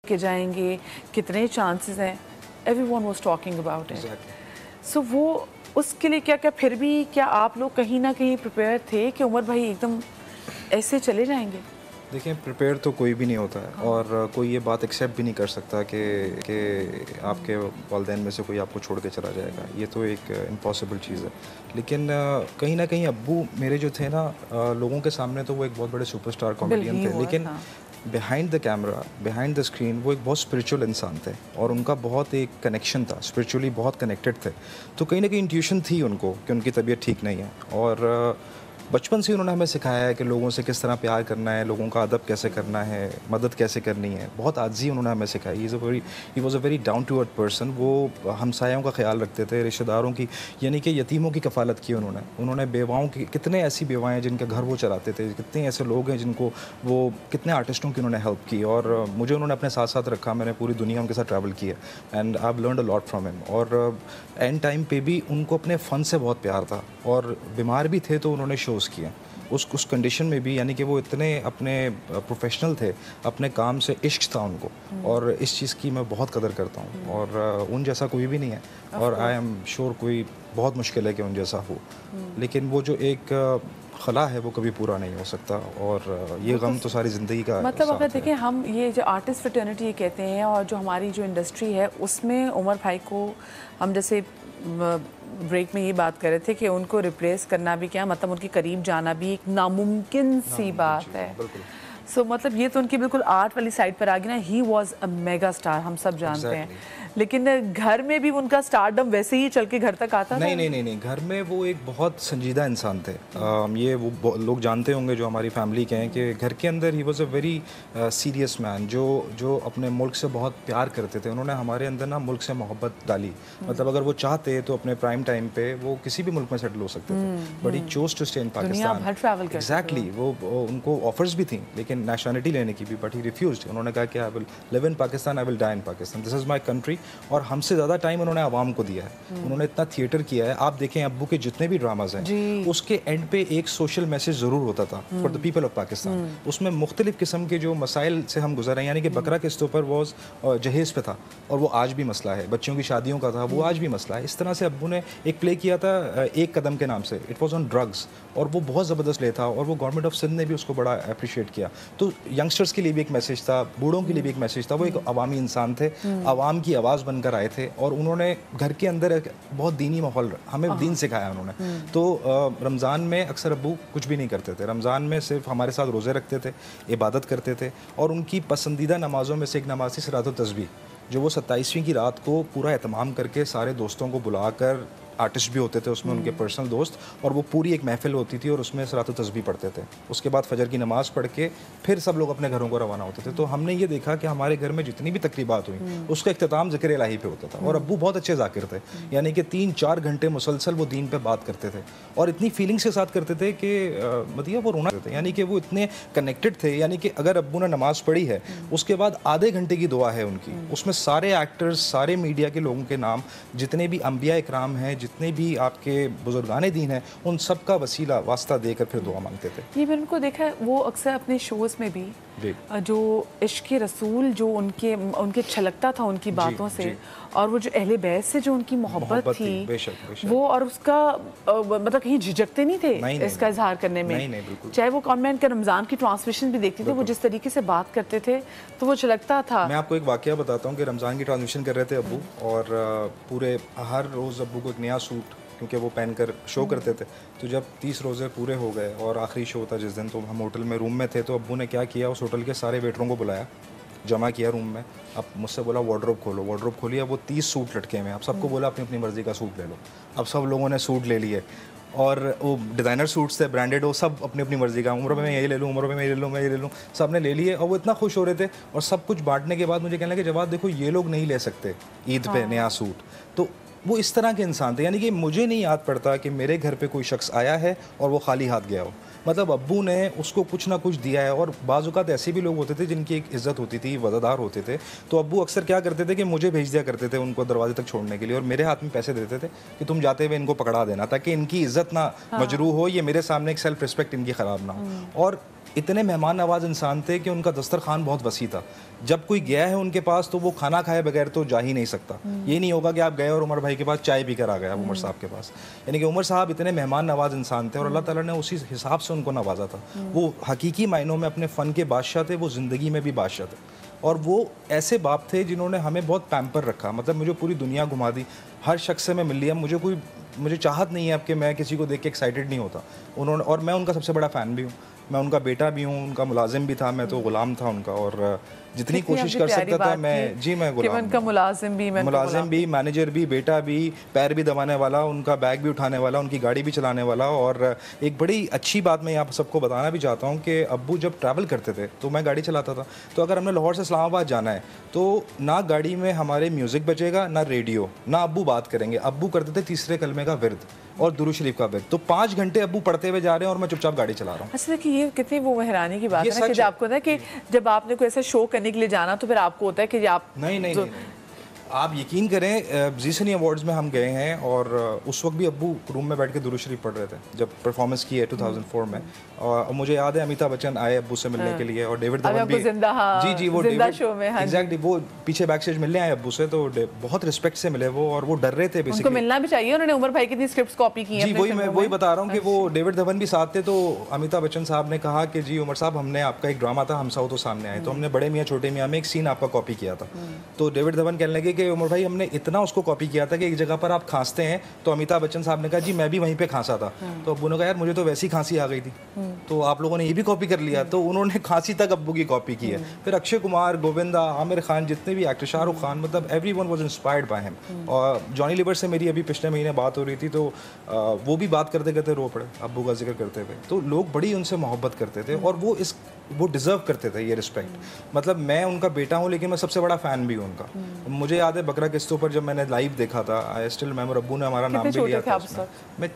के जाएंगे, कितने चांसेस हैं, everyone was talking about it. So वो उसके लिए क्या क्या फिर भी क्या आप लोग कहीं ना कहीं प्रिपेयर थे कि उमर भाई एकदम ऐसे चले जाएंगे? देखिए, प्रिपेयर तो कोई भी नहीं होता है, और कोई ये बात एक्सेप्ट भी नहीं कर सकता कि आपके वालिदैन में से कोई आपको छोड़ के चला जाएगा। ये तो एक इम्पॉसिबल चीज़ है। लेकिन कहीं ना कहीं अब्बू मेरे जो थे ना, लोगों के सामने तो वो एक बहुत बड़े सुपरस्टार कॉमेडियन थे, लेकिन behind the camera, behind the screen वो एक बहुत स्पिरिचुअल इंसान थे, और उनका बहुत एक कनेक्शन था, स्पिरिचुअली बहुत कनेक्टेड थे। तो कहीं ना कहीं इंट्यूशन थी उनको कि उनकी तबीयत ठीक नहीं है, और बचपन से उन्होंने हमें सिखाया है कि लोगों से किस तरह प्यार करना है, लोगों का अदब कैसे करना है, मदद कैसे करनी है। बहुत आजी उन्होंने हमें सिखाई। He was a very down to earth person. वो हमसायों का ख्याल रखते थे, रिश्तेदारों की, यानी कि यतीमों की कफ़ालत की उन्होंने बेवाओं की, कितने ऐसी बेवाएँ हैं जिनके घर वो चलाते थे, कितने ऐसे लोग हैं जिनको वो, कितने आर्टिस्टों की उन्होंने हेल्प की, और मुझे उन्होंने अपने साथ साथ रखा। मैंने पूरी दुनिया उनके साथ ट्रैवल की है, and I have learned a lot from him. और एंड टाइम पे भी उनको अपने फ़न से बहुत प्यार था, और बीमार भी थे तो उन्होंने शोज़ किए उस कंडीशन में भी, यानी कि वो इतने अपने प्रोफेशनल थे, अपने काम से इश्क था उनको, और इस चीज़ की मैं बहुत कदर करता हूँ, और उन जैसा कोई भी नहीं है, और आई एम श्योर कोई बहुत मुश्किल है कि उन जैसा हो, लेकिन वो जो एक खला है वो कभी पूरा नहीं हो सकता, और ये गम तो सारी ज़िंदगी का मतलब अगर देखें हम ये जो आर्टिस्ट फ्रेटर्निटी ये कहते हैं, और जो हमारी जो इंडस्ट्री है उसमें उमर भाई को हम जैसे ब्रेक में ये बात कर रहे थे कि उनको रिप्लेस करना भी क्या, मतलब उनके करीब जाना भी एक नामुमकिन सी बात है। सो मतलब ये तो उनकी बिल्कुल आर्ट वाली साइड पर आ गई ना। He was a mega star, हम सब जानते हैं, लेकिन घर में भी उनका स्टारडम वैसे ही चल के घर तक आता था? नहीं, घर में वो एक बहुत संजीदा इंसान थे। ये वो लोग जानते होंगे जो हमारी फैमिली के हैं, कि घर के अंदर he was a very serious man, जो अपने मुल्क से बहुत प्यार करते थे। उन्होंने हमारे अंदर ना मुल्क से मोहब्बत डाली। मतलब अगर वो चाहते तो अपने प्राइम टाइम पे वो किसी भी मुल्क में सेटल हो सकते थे, but he chose to stay in Pakistan. Exactly, वो उनको ऑफर्स भी थी लेकिन नेशनलिटी लेने की भी, बट ही रिफ्यूज्ड। उन्होंने कहा कि I will live in Pakistan, I will die in Pakistan, this is my country. और हमसे ज़्यादा टाइम उन्होंने आवाम को दिया है। उन्होंने इतना थिएटर किया है। आप देखें अब्बू के जितने भी ड्रामाज हैं, उसके एंड पे एक सोशल मैसेज ज़रूर होता था for the people of Pakistan. उसमें मुख्तलिफ किस्म के जो मसाइल से हम गुजर रहे हैं, यानी कि बकरा किस्तों पर वॉज जहेज़ पे था, और वो आज भी मसला है। बच्चों की शादियों का था, वो आज भी मसला है। इस तरह से अब्बू ने एक प्ले किया था एक कदम के नाम से, इट वॉज ऑन ड्रग्स, और वो बहुत ज़बरदस्त प्ले था, और वो गवर्नमेंट ऑफ सिंध ने भी उसको बड़ा अप्रिशिएट किया। तो यंगस्टर्स के लिए भी एक मैसेज था, बूढ़ों के लिए भी एक मैसेज था। वो एक अवामी इंसान थे, अवाम की आवाज़ बनकर आए थे, और उन्होंने घर के अंदर एक बहुत दीनी माहौल, हमें दीन सिखाया उन्होंने। तो रमज़ान में अक्सर अब्बू कुछ भी नहीं करते थे। रमज़ान में सिर्फ हमारे साथ रोज़े रखते थे, इबादत करते थे, और उनकी पसंदीदा नमाज़ों में से एक नमाज थी सलातो तस्बीह, जो वो 27वीं की रात को पूरा एहतमाम करके सारे दोस्तों को बुलाकर, आर्टिस्ट भी होते थे उसमें, उनके पर्सनल दोस्त, और वो पूरी एक महफिल होती थी, और उसमें सलातो तस्बीह पढ़ते थे। उसके बाद फजर की नमाज़ पढ़ के फिर सब लोग अपने घरों को रवाना होते थे। तो हमने ये देखा कि हमारे घर में जितनी भी तकरीबात हुई, उसका इख्तिताम ज़िक्र इलाही पे होता था। और अब्बू बहुत अच्छे ज़ाकिर थे, यानी कि 3-4 घंटे मुसलसल वो दीन पे बात करते थे, और इतनी फीलिंग्स के साथ करते थे कि मतलब वो रोना थे, यानी कि वो इतने कनेक्टेड थे। यानी कि अगर अब्बू ने नमाज़ पढ़ी है, उसके बाद आधे घंटे की दुआ है उनकी, उसमें सारे एक्टर्स, सारे मीडिया के लोगों के नाम, जितने भी अंबिया इकराम हैं, जितने भी आपके बुजुर्गाने दीन है, उन सब का वसीला वास्ता देकर फिर दुआ मांगते थे। ये मैंने उनको देखा है, वो अक्सर अपने शोज़ में भी जो इश्क़ रसूल जो उनके छलकता था उनकी बातों से, और वो जो अहले बैत से जो उनकी मोहब्बत थी, बेशक। वो, और उसका मतलब कहीं झिझकते नहीं थे इसका इजहार करने में। नहीं, चाहे वो कॉन्वेंट का रमज़ान की ट्रांसमिशन भी देखती थे, वो जिस तरीके से बात करते थे तो वो छलकता था। मैं आपको एक वाकया बताता हूँ कि रमज़ान की ट्रांसमिशन कर रहे थे अब्बू, और पूरे हर रोज़ अब्बू को एक नया सूट, क्योंकि वो पहनकर शो करते थे। तो जब 30 रोज़े पूरे हो गए और आखिरी शो था जिस दिन, तो हम होटल में रूम में थे, तो अब्बू ने क्या किया, उस होटल के सारे वेटरों को बुलाया, जमा किया रूम में। अब मुझसे बोला वार्डरोब खोलो, वार्डरोब खोलिए, वो 30 सूट लटके हुए हैं। अब सबको बोला अपनी अपनी मर्ज़ी का सूट ले लो। अब सब लोगों ने सूट ले लिए, और वो डिज़ाइनर सूट्स थे, ब्रांडेड, वो सब अपनी अपनी मर्ज़ी का, उम्र में मैं यही ले लूँ, उम्र में मैं ये ले लूँ, मैं ये ले लूँ, सब ने ले लिए। और वो इतना खुश हो रहे थे, और सब कुछ बांटने के बाद मुझे कहने लगे, जवाब देखो ये लोग नहीं ले सकते ईद पे नया सूट। तो वो इस तरह के इंसान थे, यानी कि मुझे नहीं याद पड़ता कि मेरे घर पे कोई शख्स आया है और वो खाली हाथ गया हो। मतलब अब्बू ने उसको कुछ ना कुछ दिया है। और बाज़ औक़ात ऐसे भी लोग होते थे जिनकी एक इज़्ज़त होती थी, वज़ादार होते थे, तो अब्बू अक्सर क्या करते थे कि मुझे भेज दिया करते थे उनको दरवाजे तक छोड़ने के लिए, और मेरे हाथ में पैसे देते थे कि तुम जाते हुए इनको पकड़ा देना, ताकि इनकी इज़्ज़त ना मजरूह हो, ये मेरे सामने एक सेल्फ रिस्पेक्ट इनकी ख़राब ना हो। और इतने मेहमान नवाज इंसान थे कि उनका दस्तरखान बहुत वसी था। जब कोई गया है उनके पास तो वो खाना खाए बगैर तो जा ही नहीं सकता। ये नहीं होगा कि आप गए और उमर भाई के पास चाय पी कर आ गए आप उमर साहब के पास। यानी कि उमर साहब इतने मेहमान नवाज इंसान थे और अल्लाह ताला ने उसी हिसाब से उनको नवाजा था। वो हकीकी मायनों में अपने फ़न के बादशाह थे, वो ज़िंदगी में भी बादशाह थे। और वो ऐसे बाप थे जिन्होंने हमें बहुत पैम्पर रखा, मतलब मुझे पूरी दुनिया घुमा दी, हर शख्स से मैं मिल लिया, मुझे चाहत नहीं है अब कि मैं किसी को देख के एक्साइटेड नहीं होता। उन्होंने, और मैं उनका सबसे बड़ा फ़ैन भी हूँ, मैं उनका बेटा भी हूँ, उनका मुलाजिम भी था, मैं तो गुलाम था उनका। और जितनी कोशिश कर सकता था मैं, जी मैं गुलाम, उनका मुलाजिम भी, मैनेजर भी, बेटा भी, पैर भी दबाने वाला, उनका बैग भी उठाने वाला, उनकी गाड़ी भी चलाने वाला। और एक बड़ी अच्छी बात मैं यहाँ सबको बताना भी चाहता हूँ कि अब्बू जब ट्रैवल करते थे तो मैं गाड़ी चलाता था, तो अगर हमने लाहौर से इस्लामाबाद जाना है तो ना गाड़ी में हमारे म्यूज़िक बजेगा, ना रेडियो, ना अब्बू बात करेंगे। अब्बू करते थे तीसरे कलमे का विर्द और दुरूद शरीफ का विर्द। तो 5 घंटे अब्बू पढ़ते हुए जा रहे हैं और मैं चुपचाप गाड़ी चला रहा हूँ। अच्छा, देखिए ये कितनी वो हैरानी की बात है ना कि जब आपको होता है कि जब आपने कोई ऐसा शो करने के लिए जाना तो फिर आपको होता है कि आप नहीं, आप यकीन करें जी सिने अवार्ड्स में हम गए हैं और उस वक्त भी अब्बू रूम में बैठ के दुरूद शरीफ पढ़ रहे थे जब परफॉर्मेंस की है 2004 में। और मुझे याद है अमिताभ बच्चन आए अब्बू से मिलने के लिए और डेविड धवन भी, जी वो जिंदा शो में, एग्जैक्टली वो पीछे बैक स्टेज मिलने आए अब्बू से, तो बहुत रिस्पेक्ट से मिले वो, और वो डर रहे थे बेसिकली। उनको मिलना भी चाहिए, उन्होंने उमर भाई की इतनी स्क्रिप्ट्स कॉपी की हैं। जी वही बता रहा हूँ कि वो डेविड धवन भी साथ थे। तो अमिताभ बच्चन साहब ने कहा कि जी उमर साहब, हमने आपका एक ड्रामा था हम साउथ, तो सामने आए, तो हमने बड़े मियाँ छोटे मियाँ में एक सीन आपका कॉपी किया था। तो डेविड धवन कहने लगे कि उमर भाई हमने इतना उसको कॉपी किया था कि एक जगह पर आप खांसते हैं, तो अमिताभ बच्चन साहब ने कहा जी मैं भी वहीं पे खांसा था। तो अब्बू ने कहा यार मुझे तो वैसी खांसी आ गई थी, तो आप लोगों ने ये भी कॉपी कर लिया। तो उन्होंने खांसी तक अब्बू की कॉपी की है। फिर अक्षय कुमार, गोविंदा, आमिर खान, जितने भी एक्टर, शाहरुख खान, मतलब everyone was inspired by him. और जॉनी लीवर से मेरी अभी पिछले महीने बात हो रही थी, तो वो भी बात करते करते रो पड़े अब्बू का जिक्र करते हुए। तो लोग बड़ी उनसे मोहब्बत करते थे और वो डिज़र्व करते थे ये रिस्पेक्ट। मतलब मैं उनका बेटा हूँ लेकिन मैं सबसे बड़ा फ़ैन भी हूँ उनका। मुझे याद है बकरा किस्तों पर जब मैंने लाइव देखा था, आई स्टिल रिमेंबर, अब्बू ने हमारा नाम भी लिया था। मैं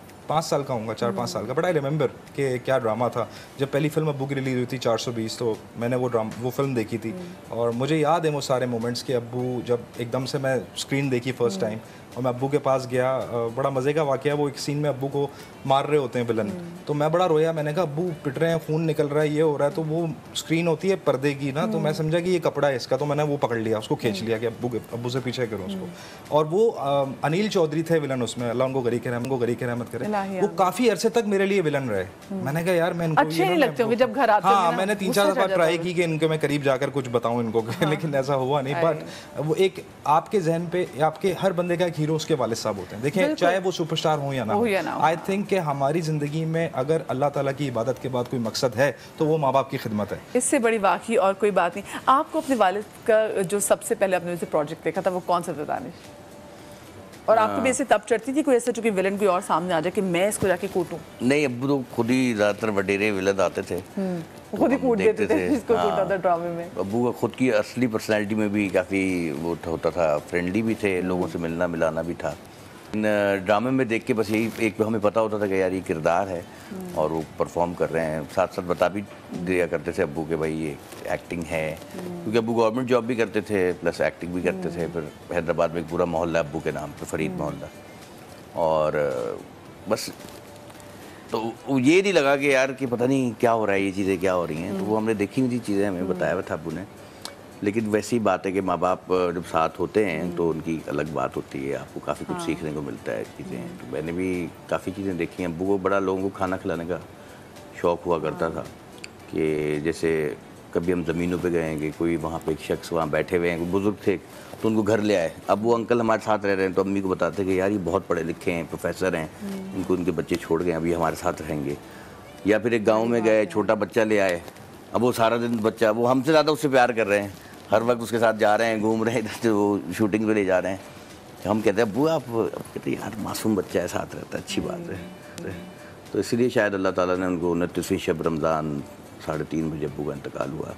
5 साल का हूँ, 4-5 साल का, बट आई रिमेंबर कि क्या ड्रामा था। जब पहली फिल्म अब्बू की रिलीज हुई थी 420, तो मैंने वो फिल्म देखी थी और मुझे याद है वो सारे मोमेंट्स कि अब्बू जब एकदम से मैं स्क्रीन देखी फर्स्ट टाइम और मैं अब्बू के पास गया, बड़ा मज़े का वाक़या। वो एक सीन में अब्बू को मार रहे होते हैं विलन, तो मैं बड़ा रोया। मैंने कहा अब्बू पिट रहे हैं, खून निकल रहा है, ये हो रहा है। तो वो स्क्रीन होती है पर्दे की ना, तो मैं समझा कि ये कपड़ा है इसका, तो मैंने वो पकड़ लिया, उसको खींच लिया कि अब्बू से पीछे करो उसको। और वो अनिल चौधरी थे विलन उसमें, अल्लाह उनको गरीक रहमत करे। वो काफ़ी अरसे तक मेरे लिए विलन रहे। मैंने कहा यार मैं इनको अच्छे नहीं लगते होंगे जब घर आते हैं। हाँ, मैंने 3-4 दफ़ा ट्राई की कि इनके मैं करीब जाकर कुछ बताऊँ इनको, लेकिन ऐसा हुआ नहीं। बट वो एक आपके जहन पे, आपके हर बंदे का एक हीरो उसके वालिद साहब होते हैं। देखें चाहे वो सुपरस्टार हो या ना हो, आई थिंक कि हमारी ज़िंदगी में अगर अल्लाह ताला की इबादत के बाद कोई मकसद है तो वो माँ बाप की खिदमत है। इससे बड़ी वाकई और कोई बात नहीं। आपको अपने वालिद का जो सबसे पहले आपने उसे प्रोजेक्ट देखा था वो कौन सा था दानिश? और आपको भी ऐसे तब चढ़ती थी कोई ऐसा जो कि विलन कोई और सामने आ जाए कि मैं इसको जाके कूटूं? नहीं, अब्बू तो खुद ही ज़्यादातर वडेरे विलन आते थे, खुद ही कूट देते थे जिसको कूटा था ड्रामे में। अब्बू का खुद की असली पर्सनैलिटी में भी काफ़ी वो होता था, फ्रेंडली भी थे, लोगों से मिलना मिलाना भी था। ड्रामे में देख के बस यही एक हमें पता होता था कि यार ये किरदार है और वो परफॉर्म कर रहे हैं। साथ साथ बता भी दिया करते थे अब्बू के भाई ये एक्टिंग है, क्योंकि अब्बू गवर्नमेंट जॉब भी करते थे प्लस एक्टिंग भी करते थे। फिर हैदराबाद में एक पूरा मोहल्ला अब्बू के नाम पे, फरीद मोहल्ला। और बस तो ये नहीं लगा कि यार कि पता नहीं क्या हो रहा है, ये चीज़ें क्या हो रही हैं। तो वो हमने देखी हुई थी चीज़ें, हमें बताया हुआ था अब्बू ने। लेकिन वैसी बात है कि माँ बाप जब साथ होते हैं तो उनकी अलग बात होती है, आपको काफ़ी कुछ सीखने को मिलता है चीज़ें। तो मैंने भी काफ़ी चीज़ें देखी हैं। अब्बू को बड़ा लोगों को खाना खिलाने का शौक़ हुआ करता था कि जैसे कभी हम ज़मीनों पे गए हैं कि कोई वहाँ पे एक शख्स वहाँ बैठे हुए हैं, कोई बुज़ुर्ग थे, तो उनको घर ले आए। अब वो अंकल हमारे साथ रह रहे हैं, तो अम्मी को बताते कि यार ये बहुत पढ़े लिखे हैं, प्रोफेसर हैं, इनको उनके बच्चे छोड़ गए, अभी हमारे साथ रहेंगे। या फिर एक गाँव में गए, छोटा बच्चा ले आए, अब वो सारा दिन बच्चा, वो हमसे ज़्यादा उससे प्यार कर रहे हैं, हर वक्त उसके साथ जा रहे हैं, घूम रहे हैं, इधर से वो शूटिंग पे ले जा रहे हैं। तो हम कहते हैं बुआ, आप कहते हैं यार मासूम बच्चा है, साथ रहता है, अच्छी बात है। तो इसलिए शायद अल्लाह ताला ने उनको 29वीं शब रमज़ान 3:30 बजे अब्बू का इंतकाल हुआ।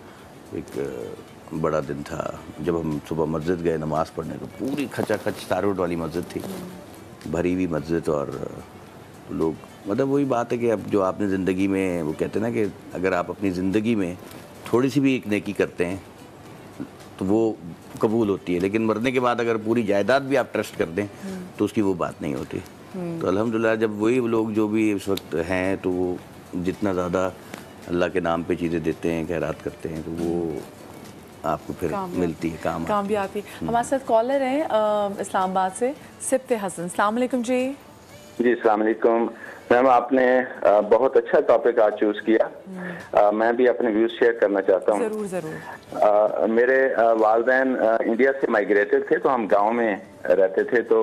एक बड़ा दिन था जब हम सुबह मस्जिद गए नमाज़ पढ़ने, तो पूरी खचाखच तारुट वाली मस्जिद थी, भरी हुई मस्जिद। और लोग, मतलब वही बात है कि अब जो आपने ज़िंदगी में, वो कहते हैं ना कि अगर आप अपनी ज़िंदगी में थोड़ी सी भी एक नेकी करते हैं तो वो कबूल होती है, लेकिन मरने के बाद अगर पूरी जायदाद भी आप ट्रस्ट कर दें तो उसकी वो बात नहीं होती। तो अल्हम्दुलिल्लाह जब वही लोग जो भी इस वक्त हैं, तो वो जितना ज़्यादा अल्लाह के नाम पे चीज़ें देते हैं, खैरात करते हैं, तो वो आपको फिर मिलती है, काम भी आती है। हमारे साथ कॉलर हैं इस्लामाबाद से सिब्त हसन। अस्सलाम वालेकुम जी। जी अस्सलाम वालेकुम मैम, आपने बहुत अच्छा टॉपिक आज चूज किया। मैं भी अपने व्यूज शेयर करना चाहता हूँ। जरूर जरूर। मेरे वालिदैन इंडिया से माइग्रेटेड थे, तो हम गांव में रहते थे, तो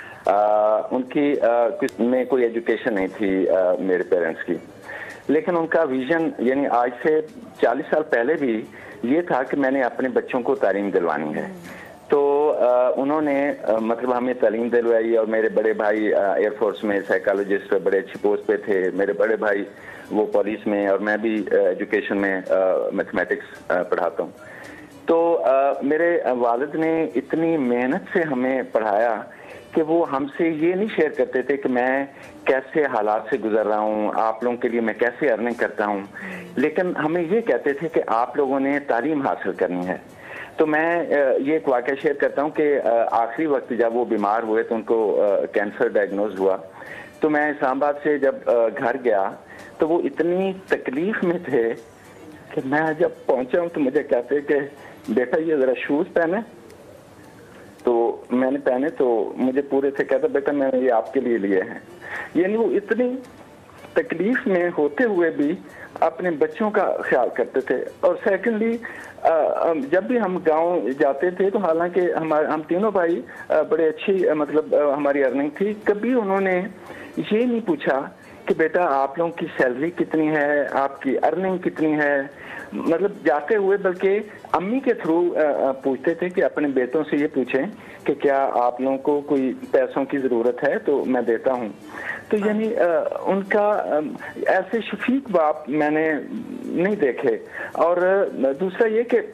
उनकी कुछ में कोई एजुकेशन नहीं थी मेरे पेरेंट्स की, लेकिन उनका विजन यानी आज से 40 साल पहले भी ये था कि मैंने अपने बच्चों को तालीम दिलवानी है। तो उन्होंने मतलब हमें तालीम दिलवाई, और मेरे बड़े भाई एयरफोर्स में साइकोलॉजिस्ट बड़े अच्छी पोस्ट पे थे, मेरे बड़े भाई वो पुलिस में, और मैं भी एजुकेशन में मैथमेटिक्स पढ़ाता हूँ। तो मेरे वालिद ने इतनी मेहनत से हमें पढ़ाया कि वो हमसे ये नहीं शेयर करते थे कि मैं कैसे हालात से गुजर रहा हूँ, आप लोगों के लिए मैं कैसे अर्निंग करता हूँ, लेकिन हमें ये कहते थे कि आप लोगों ने तालीम हासिल करनी है। तो मैं ये एक वाक़या शेयर करता हूँ कि आखिरी वक्त जब वो बीमार हुए तो उनको कैंसर डायग्नोज हुआ, तो मैं इस्लामाबाद से जब घर गया तो वो इतनी तकलीफ में थे कि मैं जब पहुंचा हूँ तो मुझे कहते कि बेटा ये ज़रा शूज़ पहने, तो मैंने पहने तो मुझे पूरे से कहता बेटा मैंने ये आपके लिए लिए हैं। यानी वो इतनी तकलीफ में होते हुए भी अपने बच्चों का ख्याल करते थे। और सेकेंडली जब भी हम गांव जाते थे तो हालांकि हम तीनों भाई बड़े अच्छी मतलब हमारी अर्निंग थी, कभी उन्होंने ये नहीं पूछा कि बेटा आप लोगों की सैलरी कितनी है, आपकी अर्निंग कितनी है, मतलब जाते हुए बल्कि अम्मी के थ्रू पूछते थे कि अपने बेटों से ये पूछें कि क्या आप लोगों को कोई पैसों की ज़रूरत है तो मैं देता हूँ। तो यानी उनका ऐसे शफीक बाप मैंने नहीं देखे। और दूसरा ये कि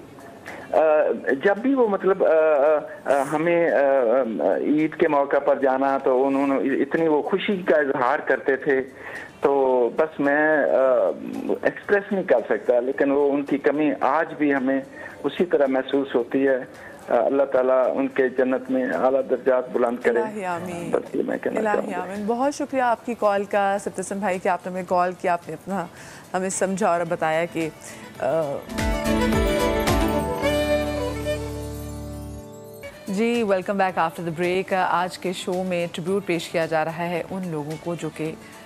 जब भी वो मतलब हमें ईद के मौका पर जाना तो उन्होंने इतनी वो खुशी का इजहार करते थे, तो बस मैं एक्सप्रेस नहीं कर सकता, लेकिन वो उनकी कमी आज भी हमें उसी तरह महसूस होती है। अल्लाह ताला उनके जन्नत में आला दर्जात बुलंद करे। बस ये मैं कहना चाहूँगा। बहुत शुक्रिया आपकी कॉल का सिब्त हसन भाई कि आपने हमें कॉल किया, आपने अपना हमें समझा और बताया कि welcome back after the break. आज के शो में ट्रिब्यूट पेश किया जा रहा है उन लोगों को जो कि